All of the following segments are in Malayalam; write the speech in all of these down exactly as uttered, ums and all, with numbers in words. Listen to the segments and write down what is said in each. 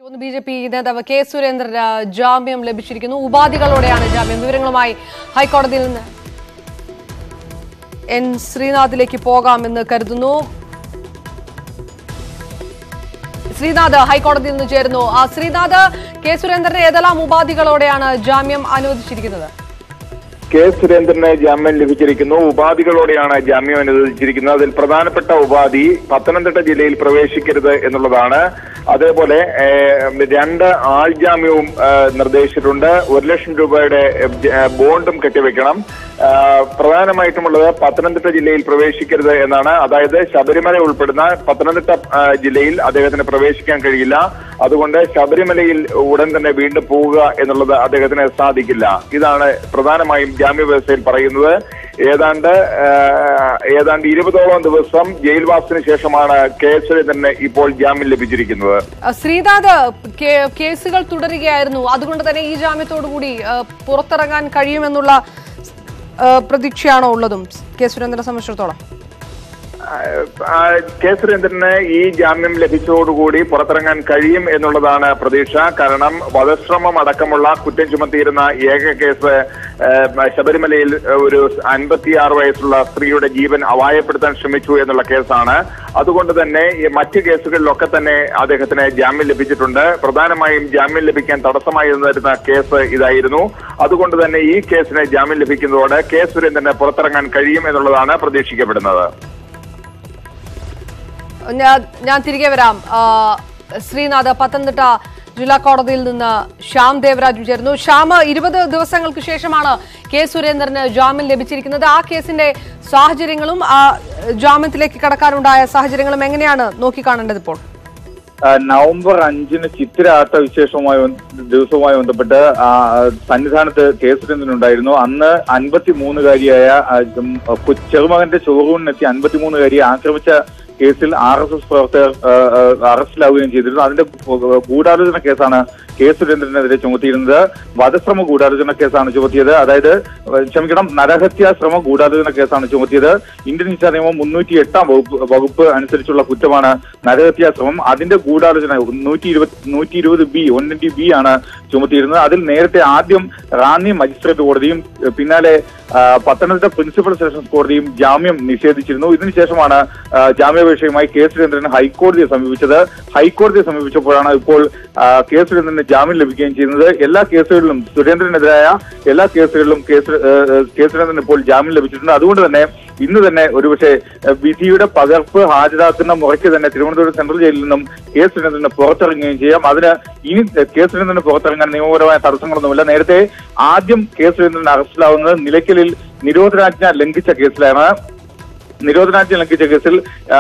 ബി ജെ പി നേതാവ് കെ സുരേന്ദ്രൻ ജാമ്യം ലഭിച്ചിരിക്കുന്നു. ഉപാധികളോടെയാണ് ജാമ്യം. വിവരങ്ങളുമായി ഹൈക്കോടതിയിൽ നിന്ന് എൻ ശ്രീനാഥിലേക്ക് പോകാമെന്ന് കരുതുന്നു. ശ്രീനാഥ് ഹൈക്കോടതിയിൽ നിന്ന് ചേരുന്നു. ശ്രീനാഥ്, കെ സുരേന്ദ്രന് ഏതെല്ലാം ഉപാധികളോടെയാണ് ജാമ്യം അനുവദിച്ചിരിക്കുന്നത്? കെ സുരേന്ദ്രന് ജാമ്യം ലഭിച്ചിരിക്കുന്നു. ഉപാധികളോടെയാണ് ജാമ്യം അനുവദിച്ചിരിക്കുന്നത്. അതിൽ പ്രധാനപ്പെട്ട ഉപാധി പത്തനംതിട്ട ജില്ലയിൽ പ്രവേശിക്കരുത് എന്നുള്ളതാണ്. അതേപോലെ രണ്ട് ആൾ ജാമ്യവും നിർദ്ദേശിച്ചിട്ടുണ്ട്. ഒരു ലക്ഷം രൂപയുടെ ബോണ്ടും കെട്ടിവെക്കണം. പ്രധാനമായിട്ടുമുള്ളത് പത്തനംതിട്ട ജില്ലയിൽ പ്രവേശിക്കരുത് എന്നാണ്. അതായത് ശബരിമല ഉൾപ്പെടുന്ന പത്തനംതിട്ട ജില്ലയിൽ അദ്ദേഹത്തിന് പ്രവേശിക്കാൻ കഴിയില്ല. അതുകൊണ്ട് ശബരിമലയിൽ ഉടൻ തന്നെ വീണ്ടും പോവുക എന്നുള്ളത് അദ്ദേഹത്തിന് സാധിക്കില്ല. ഇതാണ് പ്രധാനമായും ജാമ്യ വ്യവസ്ഥയിൽ പറയുന്നത്. ഏതാണ്ട് ഏതാണ്ട് ഇരുപതോളം ദിവസം ജയിൽവാസത്തിന് ശേഷമാണ് കെ സുരേന്ദ്രന് ഇപ്പോൾ ജാമ്യം ലഭിച്ചിരിക്കുന്നത്. ശ്രീനാഥ്, കേസുകൾ തുടരുകയായിരുന്നു. അതുകൊണ്ട് തന്നെ ഈ ജാമ്യത്തോടുകൂടി പുറത്തിറങ്ങാൻ കഴിയുമെന്നുള്ള പ്രതീക്ഷയാണോ ഉള്ളതും കെ സുരേന്ദ്രനെ സംബന്ധിച്ചിടത്തോളം? കെ സുരേന്ദ്രന് ഈ ജാമ്യം ലഭിച്ചതോടുകൂടി പുറത്തിറങ്ങാൻ കഴിയും എന്നുള്ളതാണ് പ്രതീക്ഷ. കാരണം വധശ്രമം അടക്കമുള്ള കുറ്റം ചുമത്തിയിരുന്ന ഏക കേസ് ശബരിമലയിൽ ഒരു അൻപത്തിയാറ് വയസ്സുള്ള സ്ത്രീയുടെ ജീവൻ അപായപ്പെടുത്താൻ ശ്രമിച്ചു എന്നുള്ള കേസാണ്. അതുകൊണ്ട് തന്നെ മറ്റ് കേസുകളിലൊക്കെ തന്നെ അദ്ദേഹത്തിന് ജാമ്യം ലഭിച്ചിട്ടുണ്ട്. പ്രധാനമായും ജാമ്യം ലഭിക്കാൻ തടസ്സമായി നിന്നിരുന്ന കേസ് ഇതായിരുന്നു. അതുകൊണ്ട് തന്നെ ഈ കേസിന് ജാമ്യം ലഭിക്കുന്നതോടെ കെ സുരേന്ദ്രന് പുറത്തിറങ്ങാൻ കഴിയും എന്നുള്ളതാണ് പ്രതീക്ഷിക്കപ്പെടുന്നത്. ഞാൻ തിരികെ വരാം. ശ്രീനാഥ്, പത്തനംതിട്ട ജില്ലാ കോടതിയിൽ നിന്ന് ശ്യാം ദേവരാജ് ചേർന്നു. ശ്യാം, ഇരുപത് ദിവസങ്ങൾക്ക് ശേഷമാണ് കെ സുരേന്ദ്രന് ജാമ്യം ലഭിച്ചിരിക്കുന്നത്. ആ കേസിന്റെ സാഹചര്യങ്ങളും ആ ജാമ്യത്തിലേക്ക് കടക്കാനുണ്ടായ സാഹചര്യങ്ങളും എങ്ങനെയാണ് നോക്കിക്കാണേണ്ടത് ഇപ്പോൾ? നവംബർ അഞ്ചിന് ചിത്തിര ആട്ട വിശേഷവുമായി ദിവസവുമായി ബന്ധപ്പെട്ട് സന്നിധാനത്ത് കെ സുരേന്ദ്രൻ ഉണ്ടായിരുന്നു. അന്ന് അൻപത്തിമൂന്നുകാരിയായ ചെറുമകന്റെ ഷോറൂമിനെത്തി അൻപത്തിമൂന്നുകാരിയെ ആക്രമിച്ച കേസിൽ ആർ എസ് എസ് പ്രവർത്തകർ അറസ്റ്റിലാവുകയും ചെയ്തിരുന്നു. അതിന്റെ ഗൂഢാലോചന കേസാണ് കെ സുരേന്ദ്രനെതിരെ ചുമത്തിയിരുന്നത്. വധശ്രമ ഗൂഢാലോചന കേസാണ് ചുമത്തിയത്. അതായത് ക്ഷമിക്കണം നരഹത്യാ ശ്രമ ഗൂഢാലോചന കേസാണ് ചുമത്തിയത്. ഇന്ത്യൻ ശിക്ഷാ നിയമം മുന്നൂറ്റി എട്ടാം വകുപ്പ് വകുപ്പ് അനുസരിച്ചുള്ള കുറ്റമാണ് നരഹത്യാ ശ്രമം. അതിന്റെ ഗൂഢാലോചന നൂറ്റി ഇരുപത് നൂറ്റി ഇരുപത് ബി ഒന്നിന്റെ ബി ആണ് ചുമത്തിയിരുന്നത്. അതിൽ നേരത്തെ ആദ്യം റാന്നി മജിസ്ട്രേറ്റ് കോടതിയും പിന്നാലെ പത്തനംതിട്ട പ്രിൻസിപ്പൽ സെഷൻസ് കോടതിയും ജാമ്യം നിഷേധിച്ചിരുന്നു. ഇതിനുശേഷമാണ് ജാമ്യാപേക്ഷയുമായി കെ സുരേന്ദ്രൻ ഹൈക്കോടതിയെ സമീപിച്ചത്. ഹൈക്കോടതിയെ സമീപിച്ചപ്പോഴാണ് ഇപ്പോൾ കെ സുരേന്ദ്രന് ജാമ്യം ലഭിക്കുകയും ചെയ്യുന്നത്. എല്ലാ കേസുകളിലും സുരേന്ദ്രനെതിരായ എല്ലാ കേസുകളിലും കെ സുരേന്ദ്രന് ഇപ്പോൾ ജാമ്യം ലഭിച്ചിട്ടുണ്ട്. അതുകൊണ്ട് തന്നെ ഇന്ന് തന്നെ ഒരുപക്ഷെ വിധിയുടെ പകർപ്പ് ഹാജരാക്കുന്ന മുറയ്ക്ക് തന്നെ തിരുവനന്തപുരം സെൻട്രൽ ജയിലിൽ നിന്നും കെ സുരേന്ദ്രന് പുറത്തിറങ്ങുകയും ചെയ്യാം. അതിന് ഇനി കെ സുരേന്ദ്രന് പുറത്തിറങ്ങാൻ നിയമപരമായ തടസ്സങ്ങളൊന്നുമില്ല. നേരത്തെ ആദ്യം കെ സുരേന്ദ്രൻ അറസ്റ്റിലാവുന്നത് നിലയ്ക്കലിൽ നിരോധനാജ്ഞ ലംഘിച്ച കേസിലാണ്. നിരോധനാജ്ഞ ലംഘിച്ച കേസിൽ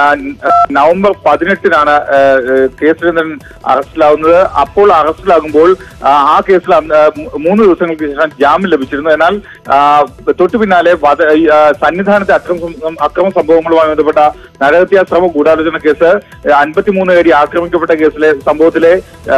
നവംബർ പതിനെട്ടിനാണ് കെ സുരേന്ദ്രൻ അറസ്റ്റിലാവുന്നത്. അപ്പോൾ അറസ്റ്റിലാകുമ്പോൾ ആ കേസിൽ മൂന്ന് ദിവസങ്ങൾക്ക് ശേഷം ജാമ്യം ലഭിച്ചിരുന്നു. എന്നാൽ തൊട്ടു പിന്നാലെ സന്നിധാനത്തെ അക്രമ അക്രമ സംഭവങ്ങളുമായി ബന്ധപ്പെട്ട നരഹത്യാ ശ്രമ ഗൂഢാലോചന കേസ്, അൻപത്തിമൂന്നുകാരി ആക്രമിക്കപ്പെട്ട കേസിലെ സംഭവത്തിലെ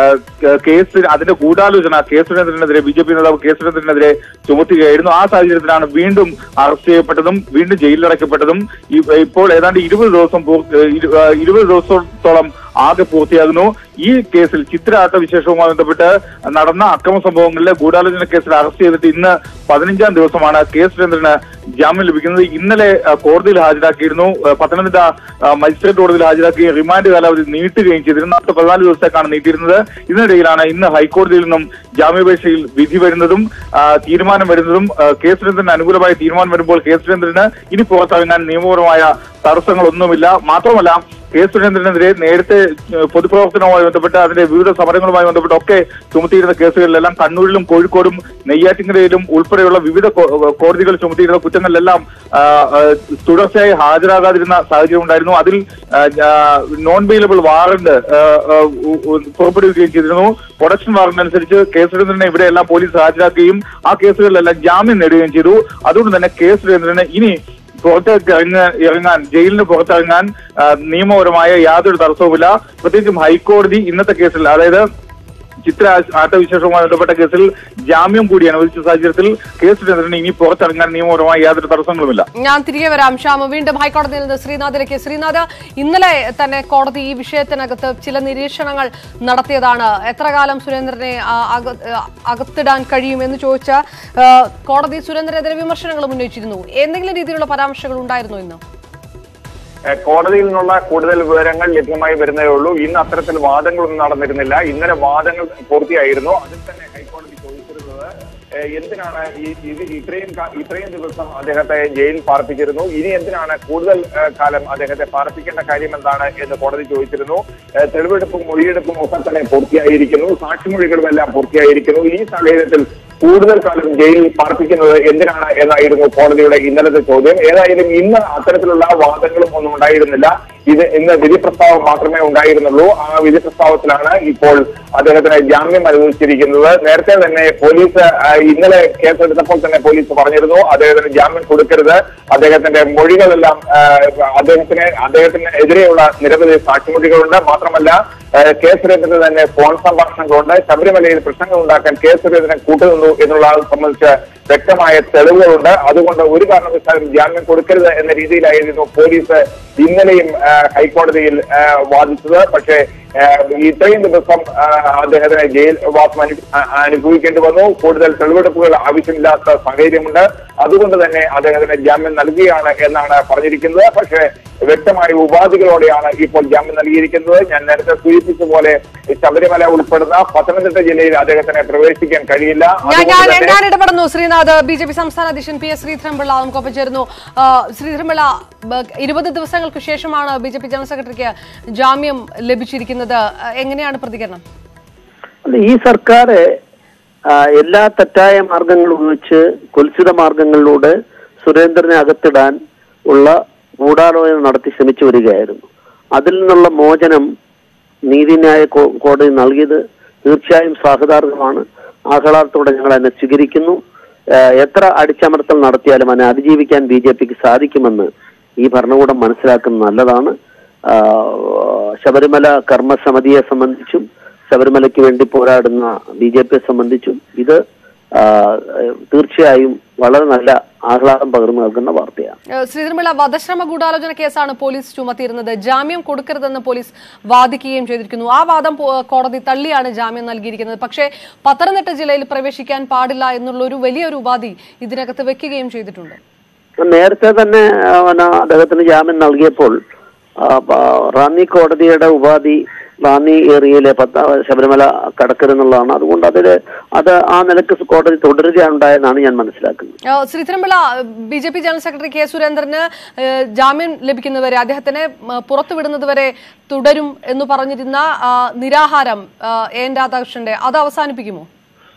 കേസ് അതിന്റെ ഗൂഢാലോചന കെ സുരേന്ദ്രനെതിരെ ബി ജെ പി നേതാവ് കെ സുരേന്ദ്രനെതിരെ ചുമത്തുകയായിരുന്നു. ആ സാഹചര്യത്തിലാണ് വീണ്ടും അറസ്റ്റ് ചെയ്യപ്പെട്ടതും വീണ്ടും ജയിലിലടക്കപ്പെട്ടതും. ഇപ്പോൾ ഏതാണ്ട് ഇരുപത് ദിവസം ഇരുപത് ദിവസത്തോളം ആകെ പൂർത്തിയാകുന്നു. ഈ കേസിൽ ചിത്രാട്ട വിശേഷവുമായി ബന്ധപ്പെട്ട് നടന്ന അക്രമ സംഭവങ്ങളിലെ ഗൂഢാലോചന കേസിൽ അറസ്റ്റ് ചെയ്തിട്ട് ഇന്ന് പതിനഞ്ചാം ദിവസമാണ് കെ സുരേന്ദ്രന് ജാമ്യം ലഭിക്കുന്നത്. ഇന്നലെ കോടതിയിൽ ഹാജരാക്കിയിരുന്നു. പത്തനംതിട്ട മജിസ്ട്രേറ്റ് കോടതിയിൽ ഹാജരാക്കുകയും റിമാൻഡ് കാലാവധി നീട്ടുകയും ചെയ്തിരുന്നു. അടുത്ത പതിനാല് ദിവസത്തേക്കാണ് നീട്ടിയിരുന്നത്. ഇതിനിടയിലാണ് ഇന്ന് ഹൈക്കോടതിയിൽ നിന്നും ജാമ്യാപേക്ഷയിൽ വിധി വരുന്നതും തീരുമാനം വരുന്നതും. കെ സുരേന്ദ്രന് അനുകൂലമായ തീരുമാനം വരുമ്പോൾ കെ സുരേന്ദ്രന് ഇനി പുറത്തിറങ്ങാൻ നിയമപരമായ തടസ്സങ്ങളൊന്നുമില്ല. മാത്രമല്ല കെ സുരേന്ദ്രനെതിരെ നേരത്തെ പൊതുപ്രവർത്തനവുമായി ബന്ധപ്പെട്ട് അതിന്റെ വിവിധ സമരങ്ങളുമായി ബന്ധപ്പെട്ടൊക്കെ ചുമത്തിയിരുന്ന കേസുകളിലെല്ലാം കണ്ണൂരിലും കോഴിക്കോടും നെയ്യാറ്റിൻകരയിലും ഉൾപ്പെടെയുള്ള വിവിധ കോടതികൾ ചുമത്തിയിരുന്ന കുറ്റങ്ങളിലെല്ലാം തുടർച്ചയായി ഹാജരാകാതിരുന്ന സാഹചര്യം ഉണ്ടായിരുന്നു. അതിൽ നോൺ ബെയിലബിൾ വാറന്റ് പുറപ്പെടുവിക്കുകയും ചെയ്തിരുന്നു. പ്രൊഡക്ഷൻ വാറന്റ് അനുസരിച്ച് കെ സുരേന്ദ്രനെ ഇവിടെയെല്ലാം പോലീസ് ഹാജരാക്കുകയും ആ കേസുകളിലെല്ലാം ജാമ്യം നേടുകയും ചെയ്തു. അതുകൊണ്ട് തന്നെ കെ സുരേന്ദ്രന് ഇനി പുറത്തേക്ക് ഇറങ്ങ ഇറങ്ങാൻ ജയിലിന് പുറത്തിറങ്ങാൻ നിയമപരമായ യാതൊരു തടസ്സവുമില്ല. പ്രത്യേകിച്ചും ഹൈക്കോടതി ഇന്നത്തെ കേസിൽ, അതായത് ചിത്ര ആട്ടവിശേഷവുമായി ബന്ധപ്പെട്ട കേസിൽ ജാമ്യം കൂടി അനുവദിച്ച സാഹചര്യത്തിൽ കെ സുരേന്ദ്രന് ഇനി പുറത്തിറങ്ങാൻ നിയമപരമായി യാതൊരു തടസ്സങ്ങളുമില്ല. ഞാൻ തിരികെ വരാം ശ്യാമ. വീണ്ടും ഹൈക്കോടതിയിൽ നിന്ന് ശ്രീനാഥിലേക്ക്. ശ്രീനാഥ്, ഇന്നലെ തന്നെ കോടതി ഈ വിഷയത്തിനകത്ത് ചില നിരീക്ഷണങ്ങൾ നടത്തിയതാണ്. എത്ര കാലം സുരേന്ദ്രനെ അകത്തിടാൻ കഴിയും എന്ന് ചോദിച്ച കോടതി സുരേന്ദ്രനെതിരെ വിമർശനങ്ങൾ ഉന്നയിച്ചിരുന്നു. എന്തെങ്കിലും രീതിയിലുള്ള പരാമർശങ്ങൾ ഉണ്ടായിരുന്നു ഇന്ന്? കോടതിയിൽ നിന്നുള്ള കൂടുതൽ വിവരങ്ങൾ ലഭ്യമായി വരുന്നേ ഉള്ളൂ. ഇന്ന് അത്തരത്തിൽ വാദങ്ങളൊന്നും നടന്നിരുന്നില്ല. ഇന്നലെ വാദങ്ങൾ പൂർത്തിയായിരുന്നു. അതിൽ തന്നെ ഹൈക്കോടതി ചോദിച്ചിരുന്നത് എന്തിനാണ് ഈ ഇത് ഇത്രയും ഇത്രയും ദിവസം അദ്ദേഹത്തെ ജയിലിൽ പാർപ്പിച്ചിരുന്നു, ഇനി എന്തിനാണ് കൂടുതൽ കാലം അദ്ദേഹത്തെ പാർപ്പിക്കേണ്ട കാര്യം എന്താണ് എന്ന് കോടതി ചോദിച്ചിരുന്നു. തെളിവെടുപ്പും മൊഴിയെടുപ്പും ഒക്കെ തന്നെ പൂർത്തിയായിരിക്കുന്നു, സാക്ഷിമൊഴികളും എല്ലാം പൂർത്തിയായിരിക്കുന്നു. ഈ സാഹചര്യത്തിൽ കൂടുതൽ കാലം ജയിലിൽ പാർപ്പിക്കുന്നത് എന്തിനാണ് എന്നായിരുന്നു കോടതിയുടെ ഇന്നലത്തെ ചോദ്യം. ഏതായാലും ഇന്ന് അത്തരത്തിലുള്ള വാദങ്ങളും ഒന്നും ഉണ്ടായിരുന്നില്ല. ഇത് ഇന്ന് വിധി പ്രസ്താവം മാത്രമേ ഉണ്ടായിരുന്നുള്ളൂ. ആ വിധി പ്രസ്താവത്തിലാണ് ഇപ്പോൾ അദ്ദേഹത്തിന് ജാമ്യം അനുവദിച്ചിരിക്കുന്നത്. നേരത്തെ തന്നെ പോലീസ് ഇന്നലെ കേസെടുത്തപ്പോൾ തന്നെ പോലീസ് പറഞ്ഞിരുന്നു അദ്ദേഹത്തിന് ജാമ്യം കൊടുക്കരുത്, അദ്ദേഹത്തിന്റെ മൊഴികളെല്ലാം അദ്ദേഹത്തിന് അദ്ദേഹത്തിന് എതിരെയുള്ള നിരവധി സാക്ഷിമൊഴികളുണ്ട്. മാത്രമല്ല കെ സുരേന്ദ്രന് തന്നെ ഫോൺ സംഭാഷണങ്ങളുണ്ട്. ശബരിമലയിൽ പ്രശ്നങ്ങൾ ഉണ്ടാക്കാൻ കെ സുരേന്ദ്രൻ കൂട്ടുനിന്നു എന്നുള്ളത് സംബന്ധിച്ച് വ്യക്തമായ തെളിവുകളുണ്ട്. അതുകൊണ്ട് ഒരു കാരണവശാലും ജാമ്യം കൊടുക്കരുത് എന്ന രീതിയിലായിരുന്നു പോലീസ് ഇന്നലെയും ഹൈക്കോടതിയിൽ വാദിച്ചത്. പക്ഷേ ഇത്രയും ദിവസം അദ്ദേഹത്തിന് ജയിൽ വാസം അനുഭവിക്കേണ്ടി വന്നു. കൂടുതൽ തെളിവെടുപ്പുകൾ ആവശ്യമില്ലാത്ത സാഹചര്യമുണ്ട്. അതുകൊണ്ട് തന്നെ അദ്ദേഹത്തിന് ജാമ്യം നൽകുകയാണ് എന്നാണ് പറഞ്ഞിരിക്കുന്നത്. പക്ഷേ വ്യക്തമായ ഉപാധികളോടെയാണ് ഇപ്പോൾ ജാമ്യം നൽകിയിരിക്കുന്നത്. ഞാൻ നേരത്തെ സൂചിപ്പിച്ച പോലെ ശബരിമല ഉൾപ്പെടുന്ന പത്തനംതിട്ട ജില്ലയിൽ അദ്ദേഹത്തിന് പ്രവേശിക്കാൻ കഴിയില്ല. ഞാൻ ഇടപെടുന്നു ശ്രീനാഥ്. ബി ജെ പി സംസ്ഥാന അധ്യക്ഷൻ പി എസ് ശ്രീധരൻപിള്ള നമുക്കൊപ്പം ചേരുന്നു. ശ്രീധരൻപിള്ള, ഇരുപത് ദിവസങ്ങൾക്ക് ശേഷമാണ് ബി ജെ പി ജനറൽ സെക്രട്ടറിക്ക് ജാമ്യം ലഭിച്ചിരിക്കുന്നത്. എങ്ങനെയാണ് പ്രതികരണം? ഈ സർക്കാർ എല്ലാ തെറ്റായ മാർഗങ്ങൾ ഉപയോഗിച്ച് കുൽസിത മാർഗങ്ങളിലൂടെ സുരേന്ദ്രനെ അകത്തിടാൻ ഉള്ള ഗൂഢാലോചന നടത്തി ശ്രമിച്ചു വരികയായിരുന്നു. അതിൽ നിന്നുള്ള മോചനം നീതിന്യായ കോടതി നൽകിയത് തീർച്ചയായും സ്വാഗതാർഹമാണ്. ആഹ്ലാദത്തോടെ ഞങ്ങൾ അതിനെ സ്വീകരിക്കുന്നു. എത്ര അടിച്ചമർത്തൽ നടത്തിയാലും അതിനെ അതിജീവിക്കാൻ ബി ജെ പിക്ക് സാധിക്കുമെന്ന് ഈ ഭരണകൂടം മനസ്സിലാക്കുന്നത് നല്ലതാണ്. ശബരിമല കർമ്മസമിതിയെ സംബന്ധിച്ചും ശബരിമലയ്ക്ക് വേണ്ടി പോരാടുന്ന ബി ജെ പിയെ സംബന്ധിച്ചും ഇത് തീർച്ചയായും വളരെ നല്ല ആഹ്ലാദം പകർന്നു നൽകുന്ന വാർത്തയാണ്. ശ്രീധരൻപിള്ള, വധശ്രമ ഗൂഢാലോചന കേസാണ് പോലീസ് ചുമത്തിയിരുന്നത്. ജാമ്യം കൊടുക്കരുതെന്ന് പോലീസ് വാദിക്കുകയും ചെയ്തിരിക്കുന്നു. ആ വാദം കോടതി തള്ളിയാണ് ജാമ്യം നൽകിയിരിക്കുന്നത്. പക്ഷേ പത്തനംതിട്ട ജില്ലയിൽ പ്രവേശിക്കാൻ പാടില്ല എന്നുള്ള ഒരു വലിയൊരു ഉപാധി ഇതിനകത്ത് വെക്കുകയും ചെയ്തിട്ടുണ്ട്. നേരത്തെ തന്നെ അദ്ദേഹത്തിന് ജാമ്യം നൽകിയപ്പോൾ റാന്നി കോടതിയുടെ ഉപാധി റാന്നി ഏരിയയിലെ പത്ത ശബരിമല കടക്കരുന്നുള്ളതാണ്. അതുകൊണ്ട് അതില് അത് ആ നിലക്ക് കോടതി തുടരുകയുണ്ടായെന്നാണ് ഞാൻ മനസ്സിലാക്കുന്നത്. Sreedharan Pillai, B J P general secretary K സുരേന്ദ്രന് ജാമ്യം ലഭിക്കുന്നവരെ അദ്ദേഹത്തിനെ പുറത്തുവിടുന്നതുവരെ തുടരും എന്ന് പറഞ്ഞിരുന്ന നിരാഹാരം എൻ രാധാകൃഷ്ണന്റെ അത് അവസാനിപ്പിക്കുമോ?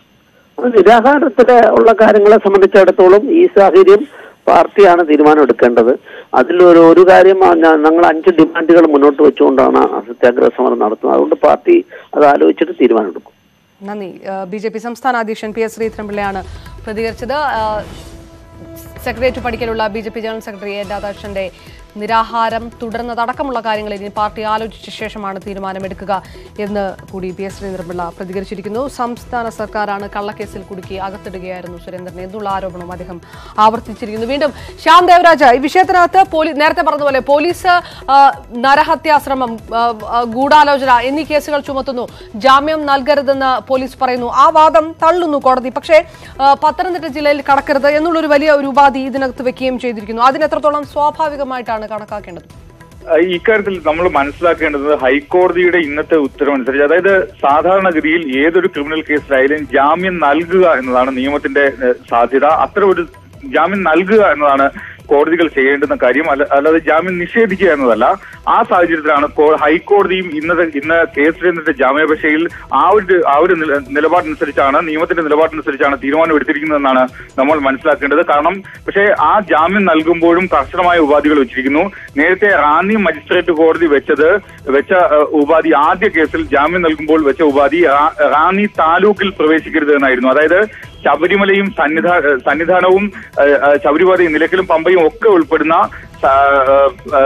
നിരാഹാരത്തിലെ ഉള്ള കാര്യങ്ങളെ സംബന്ധിച്ചിടത്തോളം ഈ സാഹചര്യം പാർട്ടിയാണ് തീരുമാനം എടുക്കേണ്ടത്. അതിലൊരു ഒരു കാര്യം ഞങ്ങൾ അഞ്ച് ഡിമാൻഡുകൾ മുന്നോട്ട് വെച്ചുകൊണ്ടാണ് സത്യാഗ്രഹ സമരം നടത്തുന്നത്. അതുകൊണ്ട് പാർട്ടി അത് ആലോചിച്ചിട്ട് തീരുമാനമെടുക്കും. നന്ദി. ബി ജെ പി സംസ്ഥാന അധ്യക്ഷൻ പി എസ് ശ്രീധരൻപിള്ളയാണ് പ്രതികരിച്ചത്. സെക്രട്ടേറിയറ്റ് പടിക്കലുള്ള B J P general secretary A രാധാകൃഷ്ണന്റെ നിരാഹാരം തുടർന്നതടക്കമുള്ള കാര്യങ്ങൾ ഇനി പാർട്ടി ആലോചിച്ച ശേഷമാണ് തീരുമാനമെടുക്കുക എന്ന് കൂടി പി എസ് ശ്രീധരൻപിള്ള പ്രതികരിച്ചിരിക്കുന്നു. സംസ്ഥാന സർക്കാരാണ് കള്ളക്കേസിൽ കുടുക്കി അകത്തിടുകയായിരുന്നു സുരേന്ദ്രനെ എന്നുള്ള ആരോപണം അദ്ദേഹം ആവർത്തിച്ചിരിക്കുന്നു. വീണ്ടും ശ്യാം ദേവരാജ്, ഈ വിഷയത്തിനകത്ത് പോലീസ് നേരത്തെ പറഞ്ഞതുപോലെ പോലീസ് നരഹത്യാശ്രമം, ഗൂഢാലോചന എന്നീ കേസുകൾ ചുമത്തുന്നു. ജാമ്യം നൽകരുതെന്ന് പോലീസ് പറയുന്നു. ആ വാദം തള്ളുന്നു കോടതി. പക്ഷേ പത്തനംതിട്ട ജില്ലയിൽ കടക്കരുത് എന്നുള്ളൊരു വലിയ ഒരു ഉപാധി ഇതിനകത്ത് വെക്കുകയും ചെയ്തിരിക്കുന്നു. അതിനെത്രത്തോളം സ്വാഭാവികമായിട്ടാണ് കണക്കാക്കേണ്ടത്? ഇക്കാര്യത്തിൽ നമ്മൾ മനസ്സിലാക്കേണ്ടത് ഹൈക്കോടതിയുടെ ഇന്നത്തെ ഉത്തരവനുസരിച്ച്, അതായത് സാധാരണഗതിയിൽ ഏതൊരു ക്രിമിനൽ കേസിലായാലും ജാമ്യം നൽകുക എന്നതാണ് നിയമത്തിന്റെ സാധ്യത. അത്തരം ഒരു ജാമ്യം നൽകുക എന്നതാണ് കോടതികൾ ചെയ്യേണ്ടുന്ന കാര്യം, അല്ലാതെ ജാമ്യം നിഷേധിക്കുക എന്നതല്ല. ആ സാഹചര്യത്തിലാണ് ഹൈക്കോടതിയും ഇന്നത്തെ ഇന്ന് കെ സുരേന്ദ്രന്റെ ജാമ്യാപേക്ഷയിൽ ആ ഒരു ആ ഒരു നിലപാടനുസരിച്ചാണ് നിയമത്തിന്റെ നിലപാടനുസരിച്ചാണ് തീരുമാനം എടുത്തിരിക്കുന്നതെന്നാണ് നമ്മൾ മനസ്സിലാക്കേണ്ടത്. കാരണം പക്ഷേ ആ ജാമ്യം നൽകുമ്പോഴും കർശനമായ ഉപാധികൾ വെച്ചിരിക്കുന്നു. നേരത്തെ റാന്നി മജിസ്ട്രേറ്റ് കോടതി വെച്ചത് വെച്ച ഉപാധി ആദ്യ കേസിൽ ജാമ്യം നൽകുമ്പോൾ വെച്ച ഉപാധി റാന്നി താലൂക്കിൽ പ്രവേശിക്കരുത് എന്നായിരുന്നു. അതായത് ശബരിമലയും സന്നിധാ സന്നിധാനവും ശബരിമലയും നിലയ്ക്കലും പമ്പയും ഒക്കെ ഉൾപ്പെടുന്ന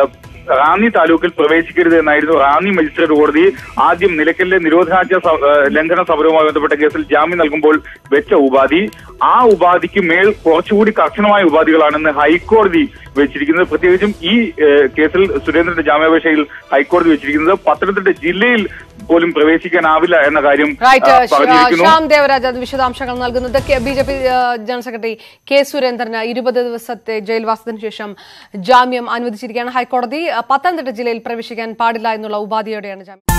റാന്നി താലൂക്കിൽ പ്രവേശിക്കരുത് എന്നായിരുന്നു റാന്നി മജിസ്ട്രേറ്റ് കോടതി ആദ്യം നിലയ്ക്കലിലെ നിരോധനാജ്ഞ ലംഘന സമരവുമായി ബന്ധപ്പെട്ട കേസിൽ ജാമ്യം നൽകുമ്പോൾ വെച്ച ഉപാധി. ആ ഉപാധിക്ക് മേൽ കുറച്ചുകൂടി കർശനമായ ഉപാധികളാണെന്ന് ഹൈക്കോടതി വെച്ചിരിക്കുന്നത്. പ്രത്യേകിച്ചും ഈ കേസിൽ സുരേന്ദ്രന്റെ ജാമ്യാപേക്ഷയിൽ ഹൈക്കോടതി വെച്ചിരിക്കുന്നത് പത്തനംതിട്ട ജില്ലയിൽ പോലും പ്രവേശിക്കാനാവില്ല എന്ന കാര്യം പറഞ്ഞിരിക്കുന്നു. ശ്യാം ദേവരാജ് വിശദാംശങ്ങൾ നൽകുന്നത്. B J P general secretary K സുരേന്ദ്രന് ഇരുപത് ദിവസത്തെ ജയിൽവാസത്തിന് ശേഷം ജാമ്യം അനുവദിച്ചിരിക്കുകയാണ് ഹൈക്കോടതി. പത്തനംതിട്ട ജില്ലയിൽ പ്രവേശിക്കാൻ പാടില്ല എന്നുള്ള ഉപാധിയോടെയാണ് ജാമ്യം.